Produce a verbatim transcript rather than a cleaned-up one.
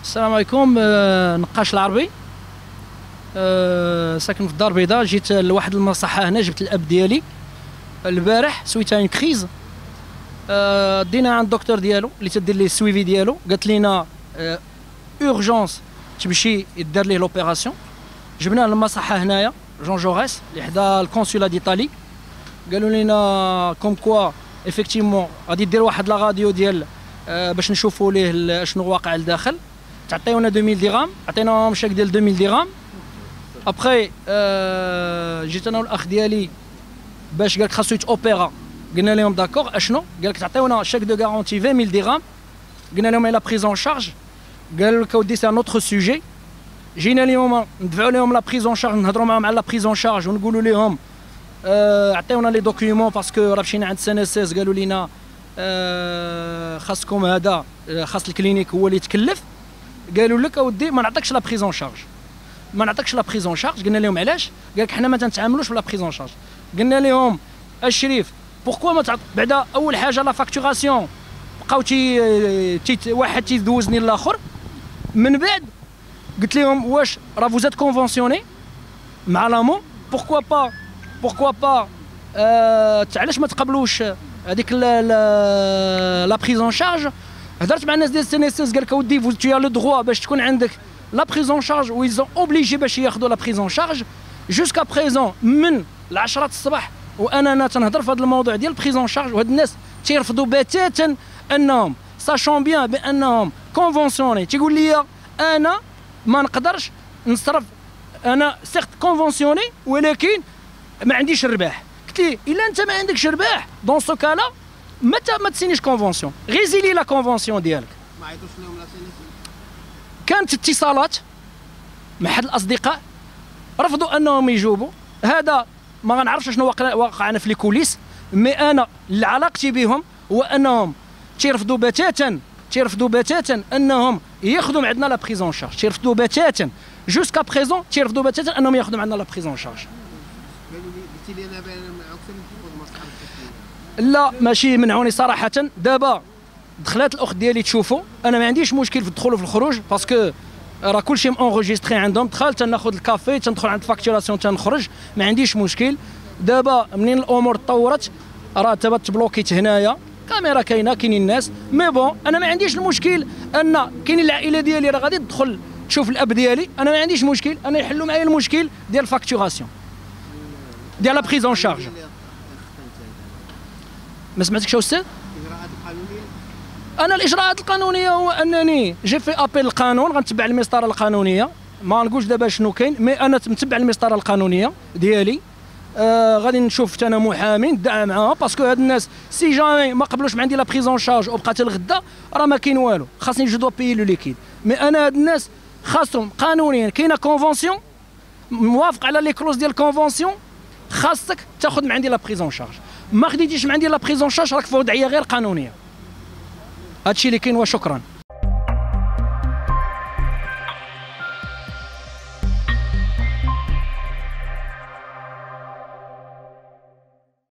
السلام عليكم. آه، نقاش العربي. آه، ساكن في الدار البيضاء. جيت لواحد المصحة هنا، جبت الاب ديالي البارح سويت ان كريز. آه، دينا عند الدكتور ديالو اللي تدير ليه السويفي ديالو، قالت لينا آه، اورجونس تمشي يدار ليه لوبيراسيون. جبناه للمصحة هنايا جون جوريس اللي حدا الكونسولا ديطالي، قالوا لينا كوم كوا ايفيكتيفمون غادي دير واحد لا راديو ديال آه، باش نشوفوا ليه شنو واقع لداخل. تعطيونا ألفين درهم، عطيناهم شاك ديال ألفين درهم. ابخي آه جيت انا والاخ ديالي باش قالك خاصو يتوبيرا، قلنا لهم داكور. اشنو قالك تعطيونا شاك دو غارونتي عشرين ألف درهم. قلنا لهم لا بريزون شارج، قالوا لك اودي سي ان اوتر سوجي. جينا اليوم ندفعوا لهم لا بريزون شارج، نهضروا معاهم على لا بريزون شارج ونقولوا لهم آه عطيونا لي دوكيومون باسكو راه مشينا عند سنسيس قالوا لنا آه خاصكم هذا، خاص الكلينيك هو اللي يتكلف. قالوا لك اودي ما نعطيكش لا بريزون شارج، ما نعطيكش لا بريزون شارج. قلنا لهم علاش؟ قال لك حنا ما تنتعاملوش بلا بريزون شارج. قلنا لهم الشريف بوركوا ما تعط بعدا اول حاجه لا فاكتوراسيون بقاو تي, تي واحد تيدوزني الاخر. من بعد قلت لهم واش راه فوزات كونفونسيوني مع لامون، بوركوا با بوركوا با آه علاش ما تقبلوش هذيك لا بريزون شارج. هضرت مع الناس ديال السينيسيس، قال لك اودي فوز تو لو دروا باش تكون عندك لا بريزون شارج ويزون اوبليجي باش ياخذوا لا بريزون شارج. جوسكا بريزون من العشرة الصباح وانا انا تنهضر في هذا الموضوع ديال بريزون شارج، وهاد الناس تيرفضوا بتاتا انهم ساشون بيان بانهم كونفونسيوني. تيقول لي انا ما نقدرش نصرف، انا سيغت كونفونسيوني ولكن ما عنديش الرباح. قلت ليه الا انت ما عندكش رباح دون سو كالا متى ما تسينيش كونفونسيون، غيزيلي لا كونفونسيون ديالك. ما عيطوش لهم لا سينيسيس؟ كانت اتصالات مع احد الاصدقاء رفضوا انهم يجاوبوا. هذا ما غنعرفش شنو واقع واقعنا في لي كوليس، مي انا اللي علاقتي بهم هو انهم تيرفضوا بتاتا تيرفضوا بتاتا انهم ياخذوا من عندنا لا بريزون شارج، تيرفضوا بتاتا جوسكا بريزون تيرفضوا بتاتا انهم ياخذوا من عندنا لا بريزون شارج. قالوا لي قلتي لي انا عكس المصلحه. لا ماشي منعوني صراحه. دابا دخلات الاخت ديالي تشوفوا، انا ما عنديش مشكل في الدخول وفي الخروج باسكو راه كلشي مونغوجيستري عندهم. دخلت تناخذ الكافي تندخل عند الفاكتوراسيون تنخرج، ما عنديش مشكل. دابا منين الامور تطورت راه دابا تبلوكيت هنايا، كاميرا كاينه، كاينين الناس، مي بون انا ما عنديش المشكل ان كاينين العائله ديالي راه غادي تدخل تشوف الاب ديالي. انا ما عنديش مشكل، انا يحلوا معايا المشكل ديال الفاكتوراسيون ديال لا بريزون شارج. ما سمعتكش استاذ؟ الاجراءات القانونيه. انا الاجراءات القانونيه هو انني جي في ابيل القانون، غنتبع المسطره القانونيه. ما نقولش دابا شنو كاين، مي انا متبع المسطره القانونيه ديالي. آه غادي نشوف انا محامي ندعى معاها باسكو هاد الناس سي جامي ما قبلوش من عندي لا بريزون شارج وبقات الغدا راه ما كاين والو، خاصني جو دو بيي لو ليكيد. مي انا هاد الناس خاصهم قانونيا كاينه كونفونسيون موافق على لي كلوز ديال الكونفونسيون، خاصك تاخذ من عندي لا بريزون شارج. ما خديتيش من عندي لا بريزون شارج راك في وضعيه غير قانونيه. هادشي اللي كاين وشكرا.